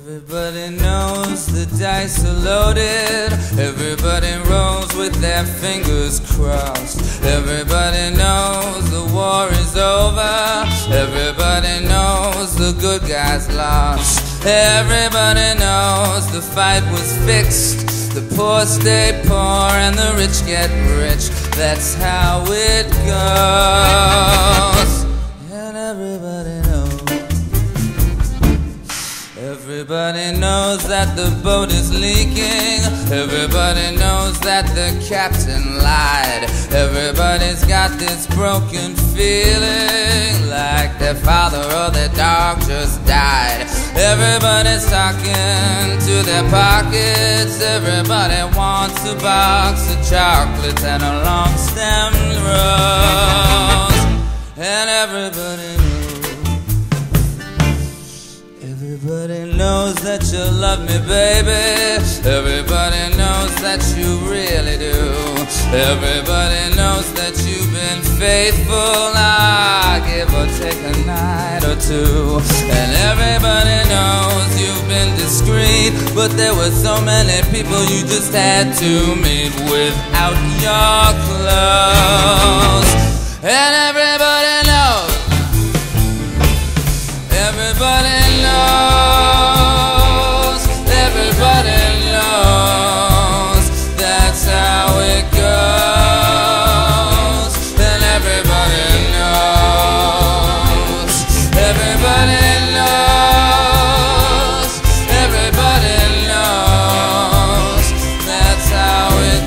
Everybody knows the dice are loaded. Everybody rolls with their fingers crossed. Everybody knows the war is over. Everybody knows the good guys lost. Everybody knows the fight was fixed. The poor stay poor and the rich get rich. That's how it goes. And everybody knows. Everybody knows that the boat is leaking. Everybody knows that the captain lied. Everybody's got this broken feeling like their father or their dog just died. Everybody's talking to their pockets. Everybody wants a box of chocolates and a long stemmed rose. And everybody knows. Everybody knows that you love me, baby. Everybody knows that you really do. Everybody knows that you've been faithful, give or take a night or two. And everybody knows you've been discreet, but there were so many people you just had to meet without your clothes. And everybody knows. Everybody knows, everybody knows, that's how it goes. And everybody knows, everybody knows, everybody knows, that's how it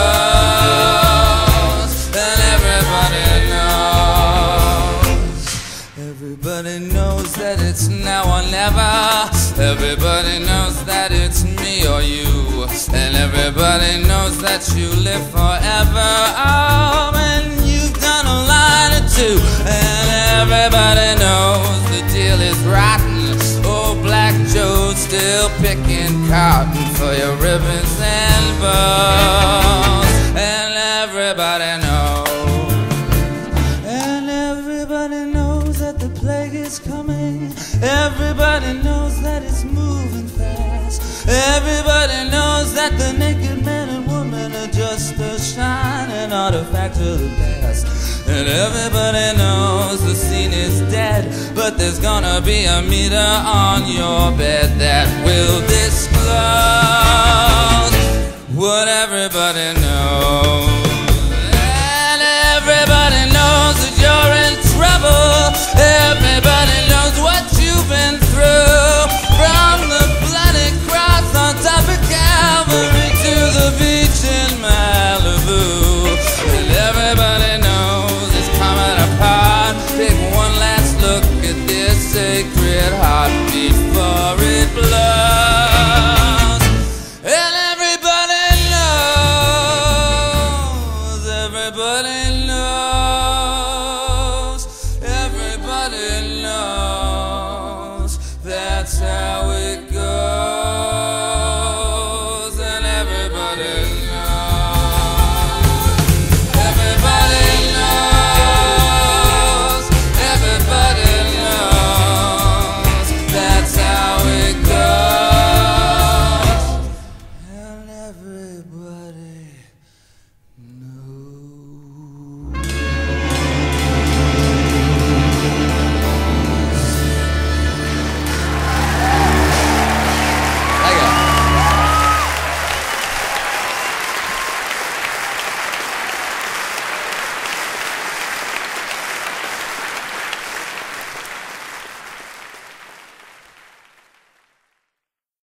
goes. And everybody knows, everybody knows that it's now or never. Everybody knows that it's me or you. And everybody knows that you live forever. Oh, and you've done a line or two. And everybody knows the deal is rotten. Oh, Black Joe's still picking cotton for your ribbons and bows. And everybody knows. And everybody knows that the plague is coming. Everybody knows that it's moving fast. Everybody knows that the naked men and women are just a shining artifact of the past. And everybody knows the scene is dead, but there's gonna be a meter on your bed that will disclose what everybody